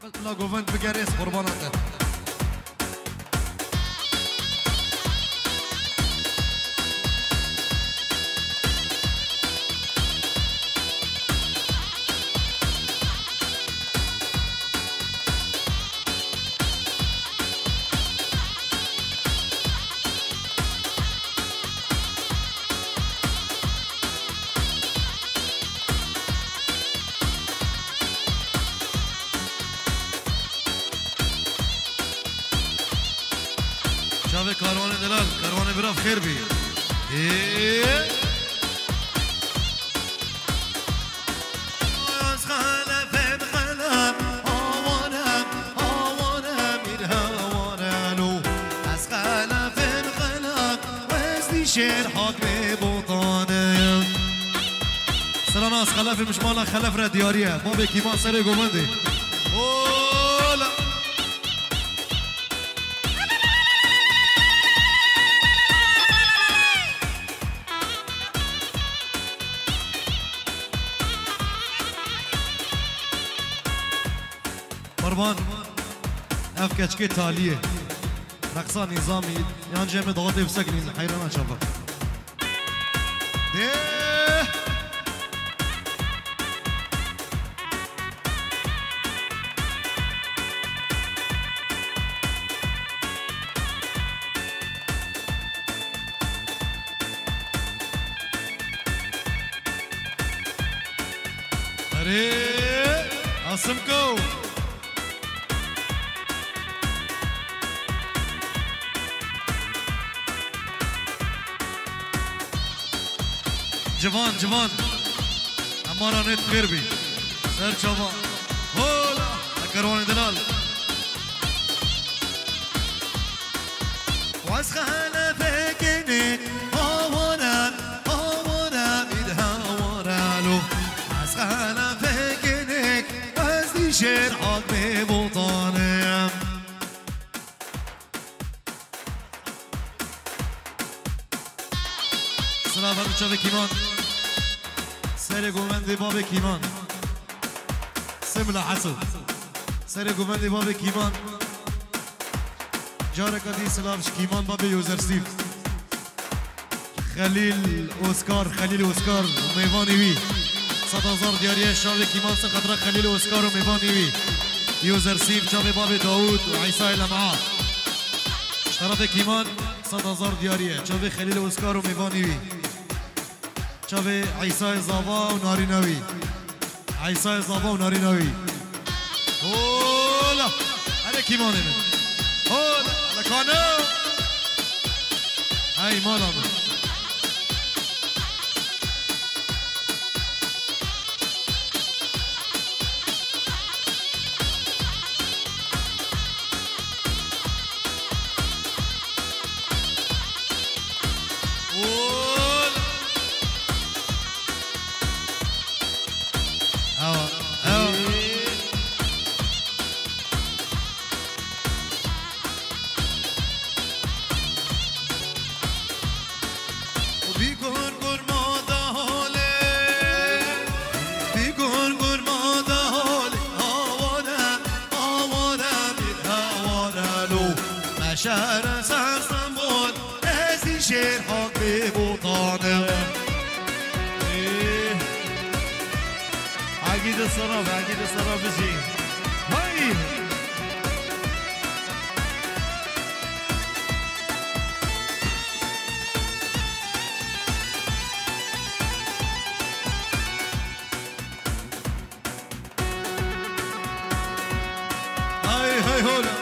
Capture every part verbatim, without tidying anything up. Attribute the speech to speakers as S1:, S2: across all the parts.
S1: لا قوفنت بقريس قرباناته شافي كاروان دلال كاروان براف خير بي ايه خلف خلف هوانم هوانم الهوانلو از خلف خلف وزني شير حاكم بوطانه سلام از خلف مش مالا خلف را دیاریه ما به کیمان سر گومنده قربان اف كشكي تاليه رقصة نظامي يعني جمع ضغطي بسكنين حيران اشوفه اري عاصمكو جوان جوان امارا نت خير بي سر شباب هولا كروان دلال واسخانا فيكني هوانا هوانا بيدها له واسخانا فيكني ازدي شير حاكمي بوطاني سلام فرد شاوه کیمان سر گومندی باب کیمان سملا حسد سر گومندی باب کیمان جارکا دی سلامش کیمان باب یوزر سیف خلیل اوسکار خلیل اوسکار میوانی وی صد هزار دیاریه شاوه کیمان سر خطره خلیل اوسکار و میوانی وی یوزر سیف جاوه باب داود و عیسی لمعا طرف کیمان صد هزار دیاریه جاوه خلیل اوسکار و میوانی وی شافي عيسى زابا وناريناوي عيسى زابا وناريناوي هولا على كيمان هولا على كانو هاي مالا شهر سرسنبول ازی شیر حق به بوطانه عقید سراب عقید سراب بشی های های های هولا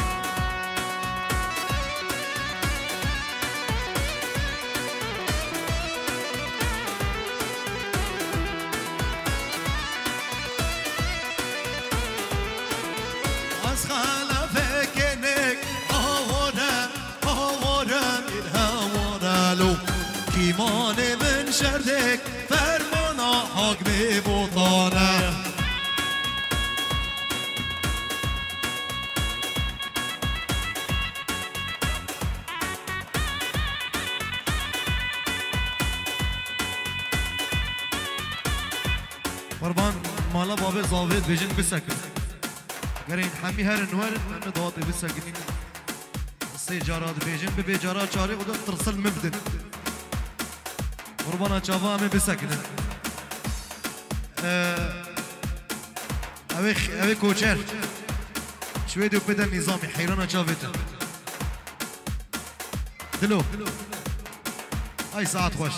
S1: کیمان من شردک فرمانا حق به بوطانه قربان مالا باب زاوید بجن بسکن قرين حمي هر النوال أنا ضواطي بساكنين السيجارات بيجن ببيجارات شاري ودن ترسل مبدن قربانا شافا من بساكنين اوه اوه کوچر شوي دو بدن نظامي حيرانا شافته دلو هاي ساعات خوش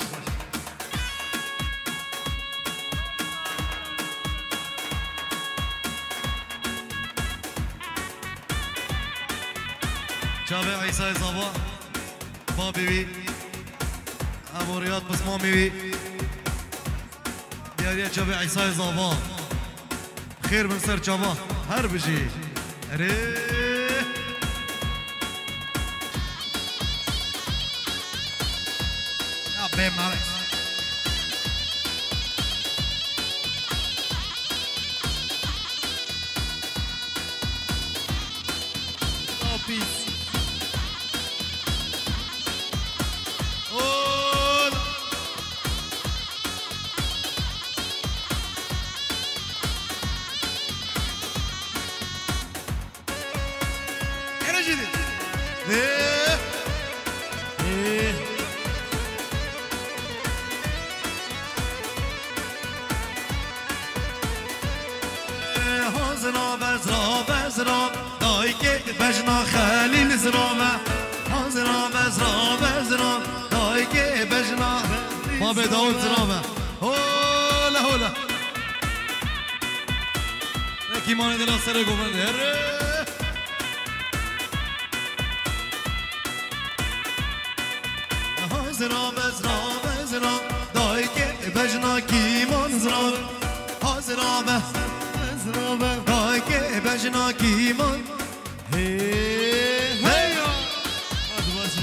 S1: شافي عيسى صبا بابي بي ابو رياض بسمامي بي دياريا شافي عيسى صبا خير من سر شافا هر بشي اري يا بي مالك او بيس بجنا خليل زرامة حاضرة بزرا بزرا دايكي بجنا بابا داود زرامة هولا هولا لكي ماني دلا سرقو من هره حاضرة بزرا بزرا دايكي بجنا كيمان زرا حاضرة بزرا دايكي بجنا كيمان Hey, hey, hadi başla.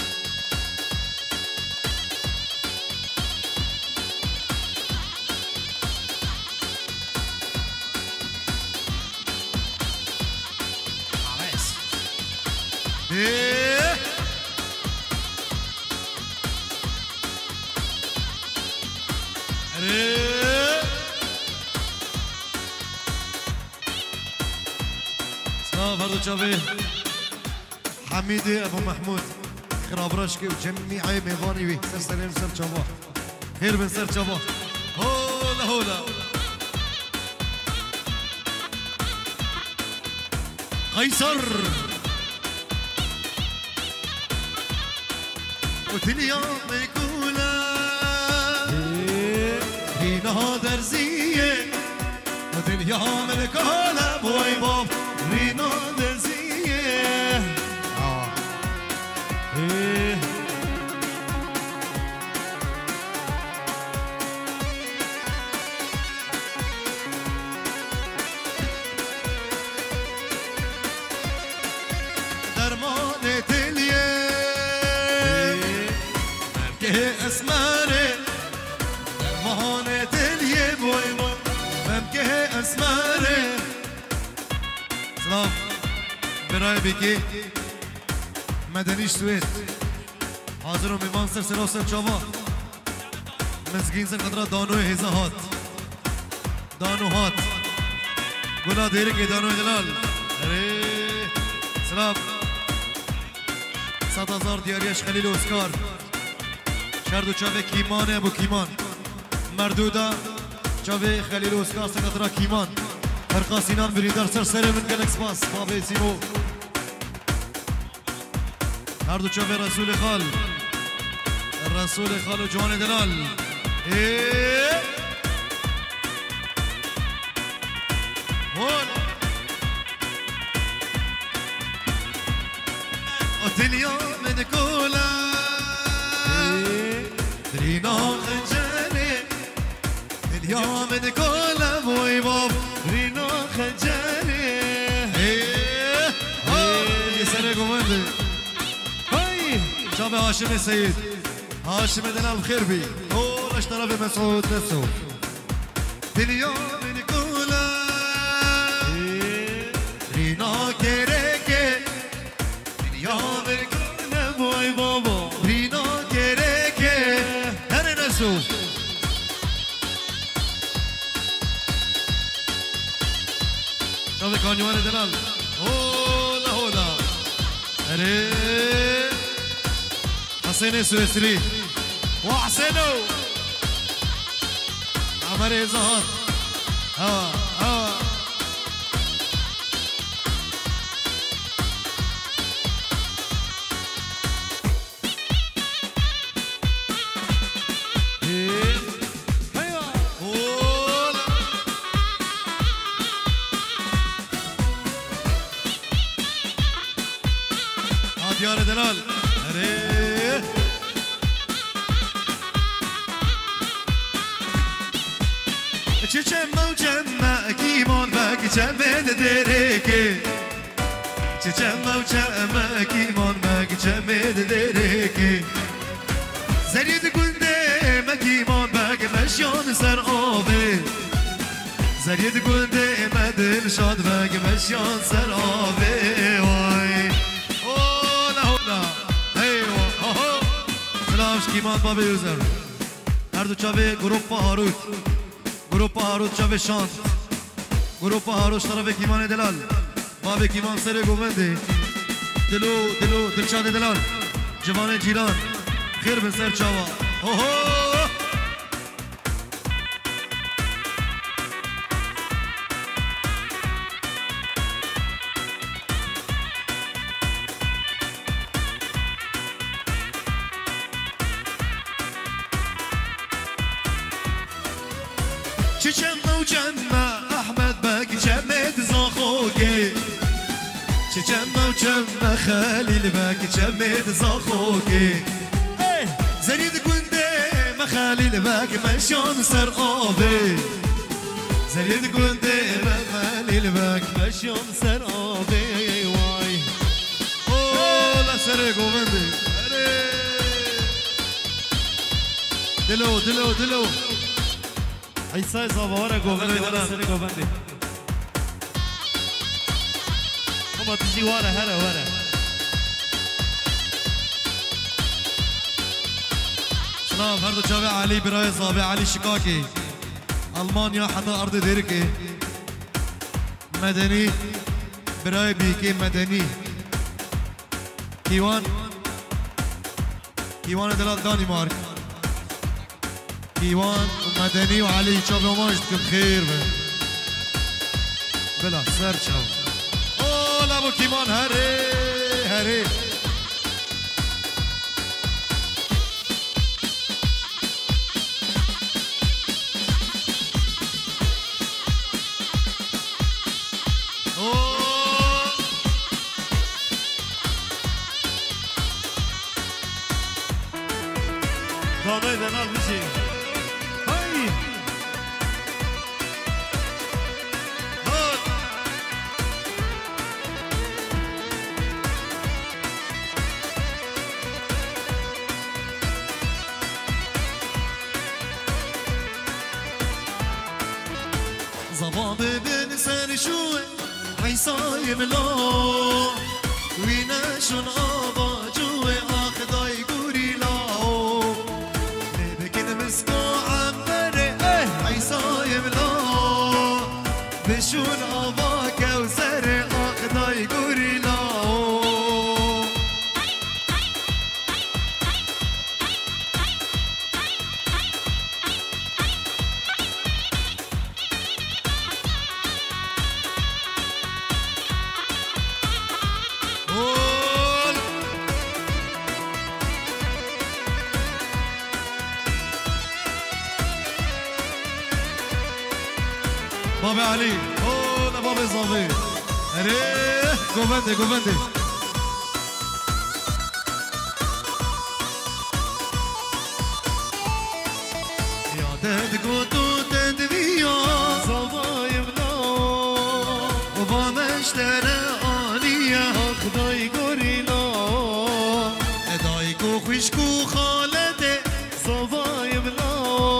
S1: Aves. Hey. Hey. فرد شافي حميدي ابو محمود خراب رشكي وجميع ميغاني بي سر سلام سر شافا خير من سر شافا هولا هولا قيصر وتليا ميقولا هنا درزيه وتليا ملكولا بوي باب رينا درزيه اه ايه درمان تليه ممكه اسمانه درمان تليه بوي باب ممكه اسمانه سلام برای بکی مدنیش سوید حاضر و میمان سر سر و سر چاوا مزگین سر قدرات دانو هزا هات دانو هات گلا دیره که دانو جلال اره سلام صد هزار دیاریش خلیل اسکار شرد و چاوه کیمان ابو کیمان مردودا چاوه خلیل اسکار سر قدرات کیمان فرقا سینان بریدار سر سر من گلک سپاس بابی سیمو هر دو چوه رسول خال رسول خال و جوان دلال ایه هون اتلیا من کولا درینا خنجانی اتلیا من کولا بوی باب رينا خجاني ايه هاي سنة قمندي هاي شاب هاشم السيد هاشم دنا الخربي هو اشترى بمسعود نفسه اليوم نقوله رينا كيريكي اليوم نقوله بوي بابا رينا كيريكي هر نسو شوفي كانيوان دلال هولا هولا اري حسين سويسري وحسينو عمري زهر هوا هوا ديار دلال اري چچم موچم کیمان بک چمد درکی چچم موچم کیمان بک چمد درکی زرید گنده مکیمان بک مشیان سر آبه زرید گنده مدل شاد بک مشیان سر آبه وای کیمان بابی یوزر هر دو چاوه گروپ هاروت گروپ هاروت چاوه شانت گروپ هاروت طرف کیمان دلال بابی کیمان سر گوونده دلو دلو دلشاد دلال جوان جیران خیر به سر چاوا اوهو چچم موچم احمد بک چمد زاخوگه چچم موچم خلیل بک چمد زاخوگه زرید گنده مخلیل بک مشان سر آبه زرید گنده مخلیل بک مشان سر آبه وای اوه سر گوونده دلو دلو دلو عیسی زاواره گوونده واره سر گوونده اما تجی واره هره واره سلام هر دو چاوه علی برای زاوه علی شکاکی المانیا حتی ارض دیرکی مدنی برای بیکی مدنی کیوان کیوان دلال دانمارک كيوان ومدني وعلي شاب وماجدكم خير بلا سر شاب اوه لابو كيمان هري هري اوه بابا دنال بشي زباب بن سر شوه عیسای ملا وینشون آبا جوه آخدای گوری لاو نبکن مسکو عمره عیسای ملا بشون آبا کوسر آخدای گوری لاو بابا علي اوه لا بابا زافي اريه جوفندي جوفندي يا دد قوتو تدبيا صبايا بلا وبانا اشترى آنية خداي قريلا ادايكو خوشكو خالته صبايا بلا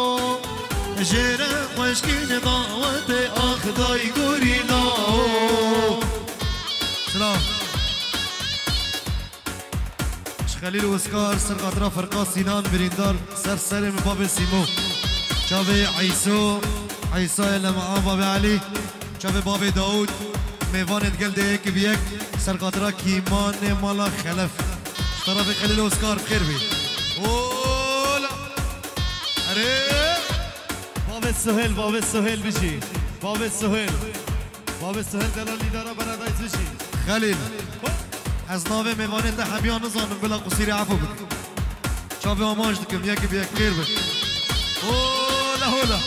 S1: جرى خوشكين ضاوته اخداي قريلا سلام خليل وسكار سر قطرة فرقا سينان بريندار سر سلم باب سيمو شافي عيسو عيسى اللي معاه باب علي شافي باب داود میوانت گل ده یک بیک سرقاطرا کیمان مالا خلف طرف خلیل اسکار بخیر بی اولا اره
S2: باب سهیل باب سهیل بشی باب سهیل باب سهیل دلالی دارا برادایز بشی
S1: خلیل از ناوه میوانت همیان نزانم بلا قصیر عفو بک چاوه آماج دکم یک بیک بخیر بی اولا هولا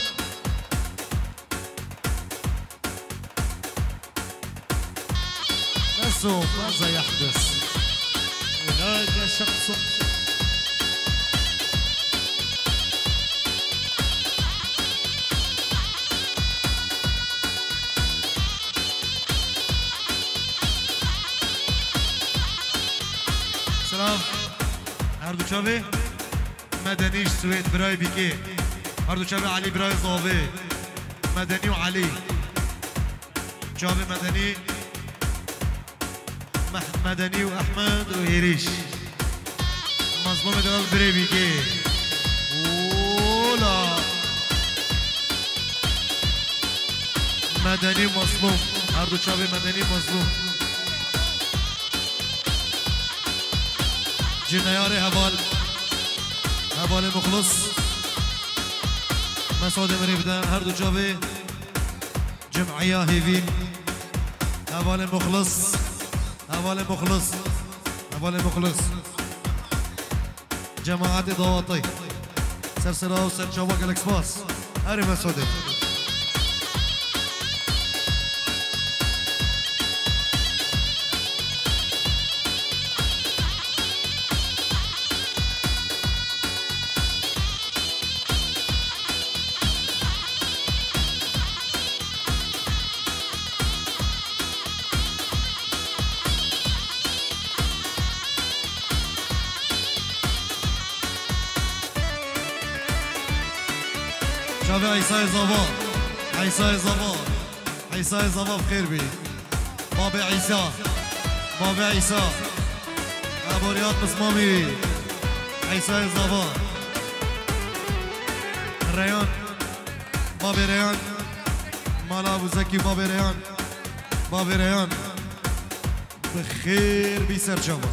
S1: ماذا يحدث؟
S2: هناك شخص
S1: سلام هردو چاوه مدنیش سوید برای بیکه هردو چاوه علی برای زاوه مدنی و علی چاوه مدنی مدني واحمد وهيريش مظلوم دلال بريبي كي اولا مدني مظلوم هردو شابي مدني مظلوم جنياري هبال هبال مخلص مسعود مريبدان هردو شابي جمعية هيفين هبال مخلص هوال مخلص هوال مخلص جماعات ضواطي سلسلة وسر شواق الاكسباس هاري مسعودي شافي عيسى زبا عيسى زبا عيسى زبا بخير بي بابا عيسى بابا عيسى ابو رياض مصمامي عيسى زبا ريان بابا ريان مال ابو زكي بابا ريان بابا ريان بخير بي سر شافا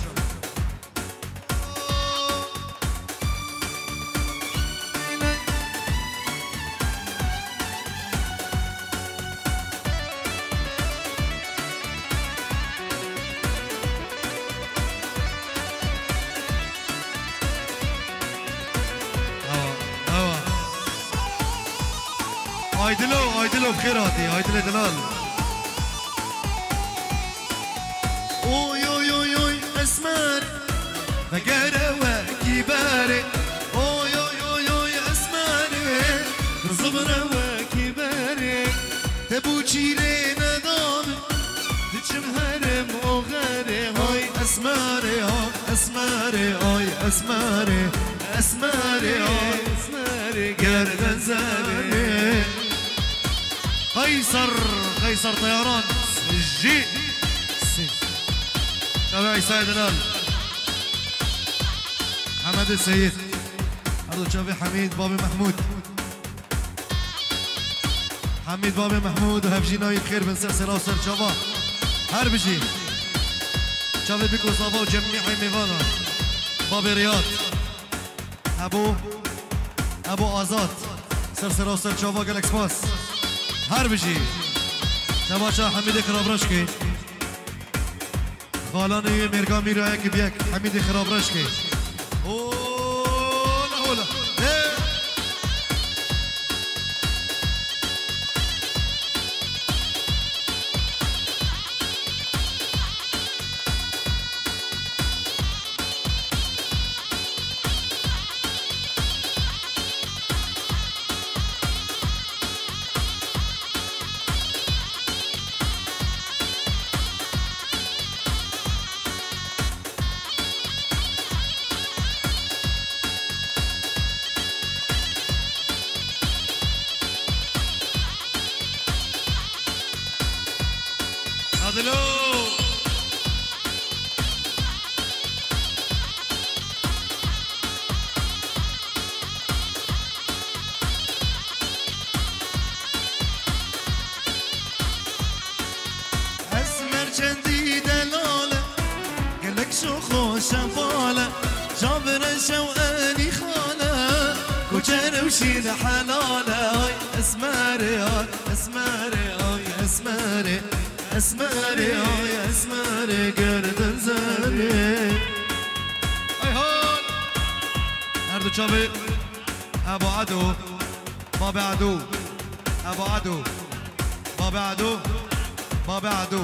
S1: هايدلو هايدلو بخيراتي هايدلو دلال اوي اوي اوي اوي اسمر فقرة وكباري اوي اوي اوي اوي اسمر
S2: زبرة وكباري
S1: تبو چيري ندام
S2: دچم هرم وغاري
S1: هاي اسمري هاي اسمري هاي اسمري اسمري هاي
S2: اسمري
S1: قردن زاري قيصر قيصر طيران الجي شباب سيد دلال حمد السيد أرض شافي حميد بابي محمود حميد بابي محمود وهفجي نايد خير بن سلسلة وسر شباب هربجي شافي بيكو صافا وجميع ميفانا بابي رياض أبو أبو آزاد سلسلة وسر شباب جالكس باس هربجي شباشا حميد خرابرشكي خالاني ميرقا ميرا يك بيك حميد خرابرشكي اولا اولا عدلو
S2: چندی دلاله گلک شو خوش باله جابر شوقاني خاله كوجر وشيد حلاله هاي اسماري هاي اسماري هاي اسماري اسماري هاي اسماري قرد زاري
S1: هاي هون هردو شابي ابو عدو بابا عدو ابو عدو بابا عدو بابا عدو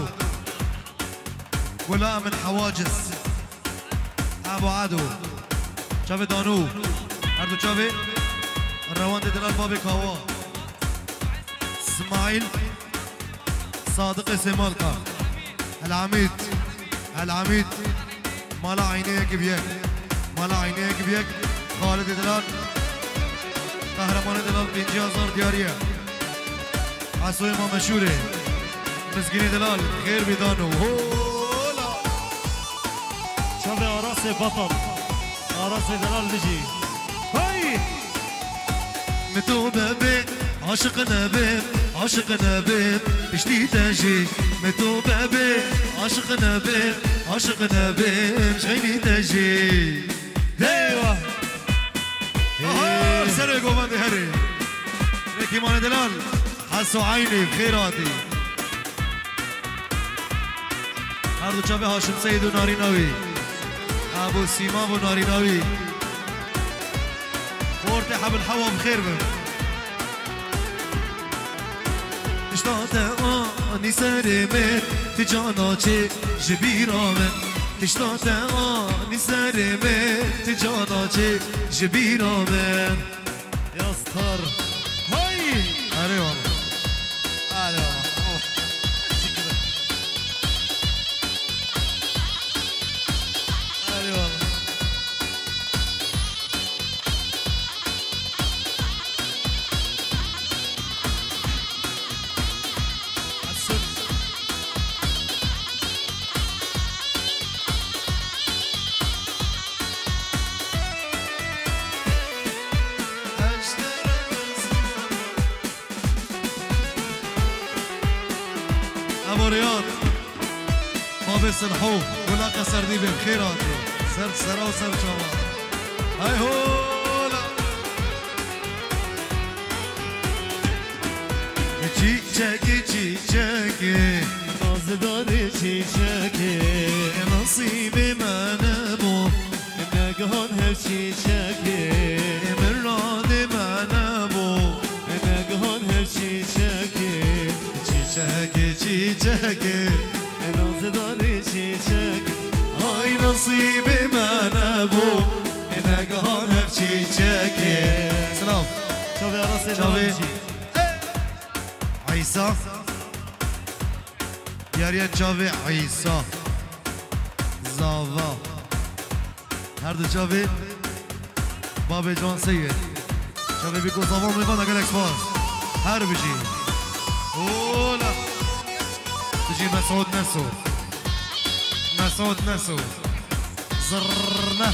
S1: ولا من حواجز ابو عدو شافي دانو هردو شافي الروان دي دلال بابي كاوا اسماعيل صادق سمالكا العميد العميد مالا عينيك بيك مالا عينيك بيك خالد دلال قهرمان دلال بينجي هزار دياريه عصوي ما مشهوره مسكيني دلال خير بيدانو هولا
S2: شافي راسي بطل راسي دلال بيجي هاي
S1: متوبة بي عاشق نبيب عاشق نبيب اشتي تجي متوبة بي عاشق نبيب عاشق نبيب شغيني تجي
S2: ايوه
S1: اه سرق وماندي هري ريكي مان دلال حسوا عيني بخيراتي هردو شابي هاشم سيد وناريناوي ابو سيمام وناريناوي ورتي حبل حوا بخير بهم تشتاق اني سرمت تجاناچه جبيرامن تشتاق اني سرمت تجاناچه جبيرامن
S2: يا ستار هاي
S1: هري والله هري والله
S2: هاي والله
S1: ابو رياض باب السلحوب ولا قصر دي بخيراتي سرت سرا وسرت شباب هاي هولا جي جاكي جي جاكي
S2: نازداري شيشاكي
S1: نصيبي ما نمو
S2: ناقهون هالشيشاكي
S1: من رادي ما نمو
S2: ناقهون هالشيشاكي
S1: جاكي جي جاكي
S2: نازداري شيشاكي
S1: هاي نصيبي ما نبو هناك هون هبشي جاكي سلام
S2: شوفي راسي
S1: شوفي.
S2: نمشي
S1: عيسى يا ريت شوفي عيسى زافا هردو شوفي بابي جوان سيد شوفي بيكو صافون ميفانا قالك فاز هر بجي اولا تجي مسعود نسو مسعود نسو زرنا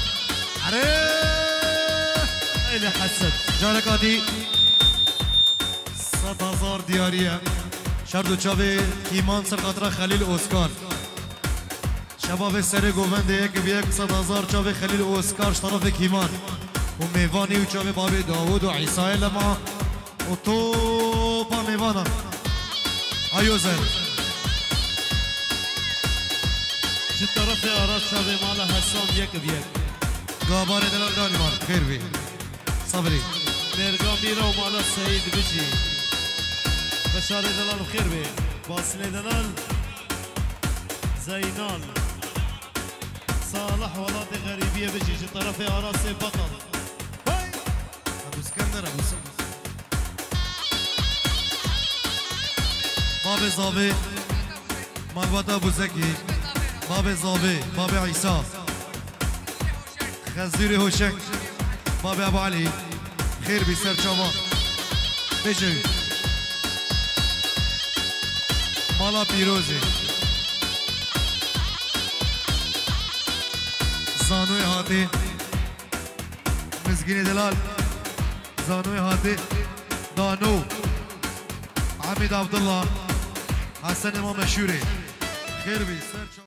S1: عريف
S2: اللي حسد
S1: جارك عادي صد هزار ديارية شردو چاوي كيمان سر خاطر خليل اوسكار شباب السري گوونده یک بیک صد هزار چاوي خليل اوسكار طرف كيمان وميفاني وچاوي بابي داود وعيسى لما وطوبا ميفانا هايوزن
S2: شو الطرف يا راس شوفي مالا حسام يك بيك
S1: قابار دلال داني مار خير بي صبري
S2: نرقام بيرا ومالا سعيد بيجي بشار دلال وخير بي باصل دلال زينال صالح ولاد غريبية بيجي شو الطرف يا راس بطل
S1: ابو اسكندر ابو اسكندر بابي زابي مالباتا ابو زكي بابي زابي بابي عيسى خزيري هوشك بابي ابو علي خير بيسر شباب بيجي مالا بيروزي زانوي هاتي مسكيني دلال زانوي هاتي دانو عميد عبد الله حسن امام مشوري خیر بی سر